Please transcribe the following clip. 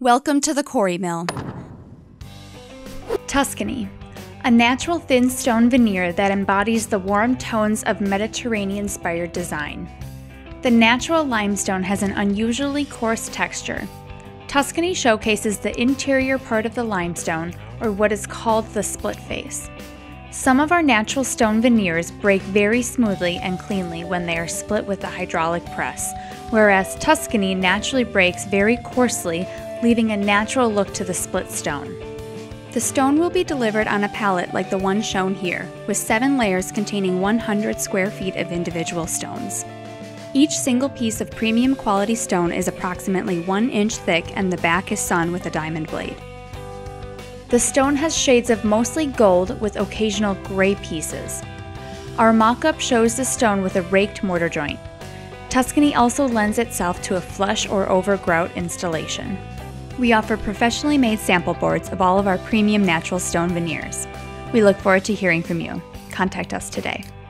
Welcome to the Quarry Mill. Tuscany, a natural thin stone veneer that embodies the warm tones of Mediterranean-inspired design. The natural limestone has an unusually coarse texture. Tuscany showcases the interior part of the limestone, or what is called the split face. Some of our natural stone veneers break very smoothly and cleanly when they are split with a hydraulic press, whereas Tuscany naturally breaks very coarsely, leaving a natural look to the split stone. The stone will be delivered on a pallet like the one shown here, with 7 layers containing 100 square feet of individual stones. Each single piece of premium quality stone is approximately 1 inch thick and the back is sewn with a diamond blade. The stone has shades of mostly gold with occasional gray pieces. Our mock-up shows the stone with a raked mortar joint. Tuscany also lends itself to a flush or over-grout installation. We offer professionally made sample boards of all of our premium natural stone veneers. We look forward to hearing from you. Contact us today.